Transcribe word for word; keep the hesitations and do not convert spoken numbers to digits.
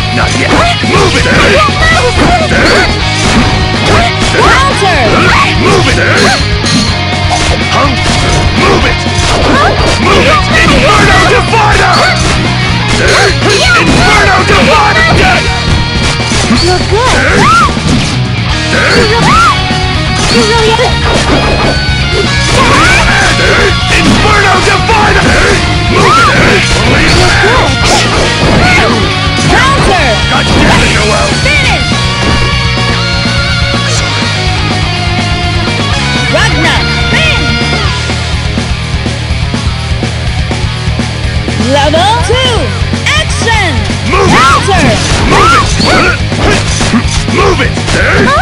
Not yet! Move it! Counter! Move it! Huh? Move it! Move it! Inferno Divider! Inferno Divider! You're good! You really are! Inferno Divider! Move it! Counter! God damn it, Noelle! Finish! Ragnar! Win! Level two! Action! Move it! Counter! Move it! Move it!